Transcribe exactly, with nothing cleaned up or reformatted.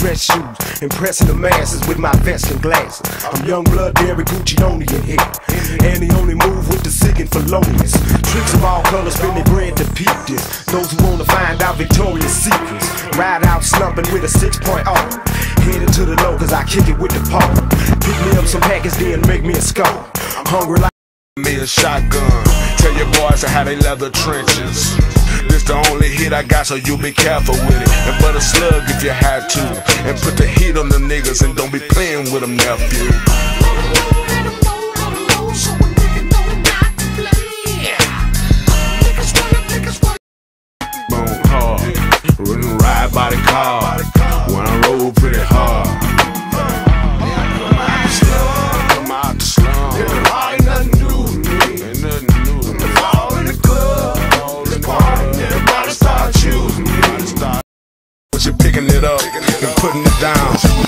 dress shoes, impressing the masses with my vest and glasses. I'm young blood, Derek Guccione in here, and he only move with the sick and felonious. Tricks of all colors, spin their bread to peep this. Those who wanna find out Victoria's secrets, ride out slumping with a six point oh. Headed to the low, cause I kick it with the paw. Pick me up some package, then make me a skull. Hungry like me a shotgun. Tell your boys how they leather trenches. This the only hit I got, so you be careful with it. And put a slug if you had to. And put the heat on the niggas and don't be playing with them, nephew. Bone hard, run ride by the car. When I roll pretty hard. Come out the slum. Ain't nothing new to me. Ain't nothing new to me. All in the club, the party, everybody start choosing me. But you're picking it up and putting it down.